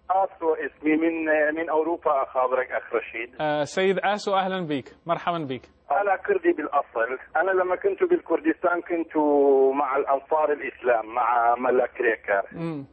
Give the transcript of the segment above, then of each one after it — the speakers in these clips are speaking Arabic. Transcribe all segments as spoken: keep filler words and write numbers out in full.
آسو اسمي من من أوروبا أخابرك أخ رشيد. آه سيد آسو، أهلا بك، مرحبا بك. أنا كردي بالأصل. أنا لما كنت بالكردستان كنت مع الأنصار الإسلام، مع ملا كريكر مم.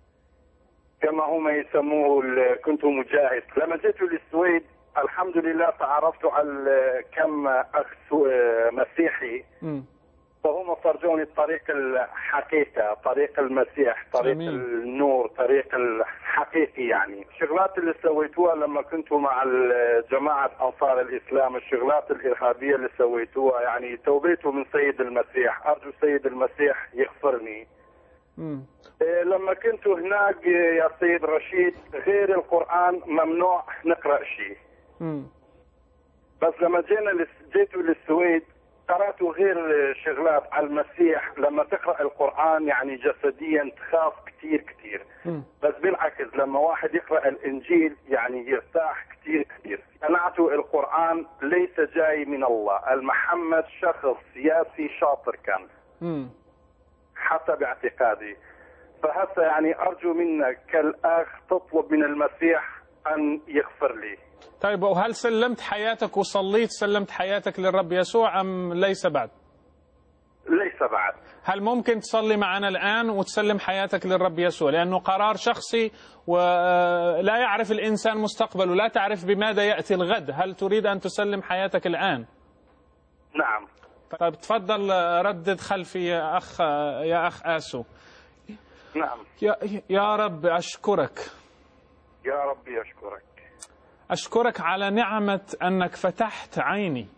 كما هم يسموه، كنت مجاهد. لما جيت للسويد الحمد لله تعرفت على كم أخ مسيحي، مم. فهم فرجوني الطريق الحقيقة، طريق المسيح، طريق جميل. النور، طريق الحقيقي. يعني الشغلات اللي سويتوها لما كنتوا مع جماعة أنصار الإسلام، الشغلات الإرهابية اللي سويتوها، يعني توبيتوا من سيد المسيح. أرجو سيد المسيح يغفرني. مم. إيه لما كنتوا هناك يا سيد رشيد غير القرآن ممنوع نقرأ شيء. مم. بس لما جينا لس- جيتوا للسويد قرأتوا غير شغلات على المسيح. لما تقرأ القرآن يعني جسديا تخاف كثير كثير، مم. بس بالعكس لما واحد يقرأ الإنجيل يعني يرتاح كثير كثير. سمعتوا القرآن ليس جاي من الله، المحمد شخص سياسي شاطر كان مم. حسب اعتقادي. فهسه يعني أرجو منك كالأخ تطلب من المسيح أن يغفر لي. طيب، وهل سلمت حياتك وصليت سلمت حياتك للرب يسوع أم ليس بعد؟ ليس بعد. هل ممكن تصلي معنا الآن وتسلم حياتك للرب يسوع؟ لأنه قرار شخصي ولا يعرف الإنسان مستقبله، لا تعرف بماذا يأتي الغد. هل تريد أن تسلم حياتك الآن؟ نعم. طيب تفضل، ردد خلفي يا أخ يا أخ آسو. نعم. يا, يا رب أشكرك، يا ربي أشكرك. أشكرك على نعمة أنك فتحت عيني.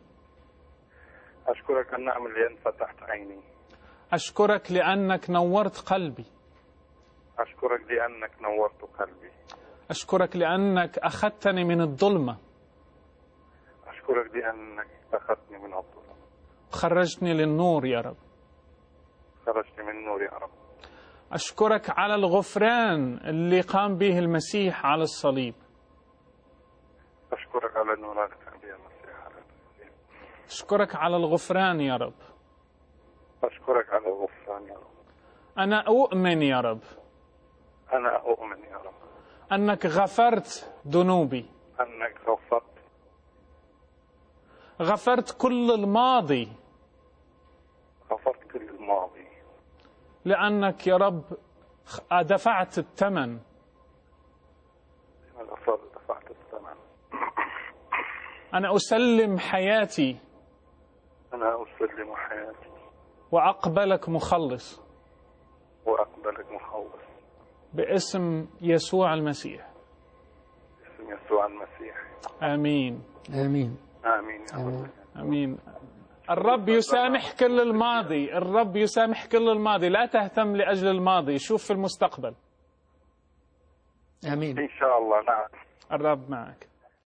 أشكرك النعم اللي أنت فتحت عيني. أشكرك لأنك نورت قلبي. أشكرك لأنك نورت قلبي. أشكرك لأنك أخذتني من الظلمة. أشكرك لأنك أخذتني من الظلم، خرجتني للنور يا رب. خرجتني من النور يا رب. أشكرك على الغفران اللي قام به المسيح على الصليب. أشكرك على النور اللي كان به المسيح على الصليب. أشكرك على الغفران يا رب. أشكرك على الغفران يا رب. أنا أؤمن يا رب أنا أؤمن يا رب أنك غفرت ذنوبي، أنك غفرت غفرت كل الماضي، غفرت كل الماضي، لأنك يا رب دفعت الثمن. غفرت دفعت الثمن. أنا أسلم حياتي أنا أسلم حياتي وأقبلك مخلص وأقبلك مخلص باسم يسوع المسيح. باسم يسوع المسيح. آمين آمين. آمين يا رب. آمين. الرب يسامح كل الماضي، الرب يسامح كل الماضي. لا تهتم لأجل الماضي، شوف في المستقبل. آمين. إن شاء الله. نعم. الرب معك.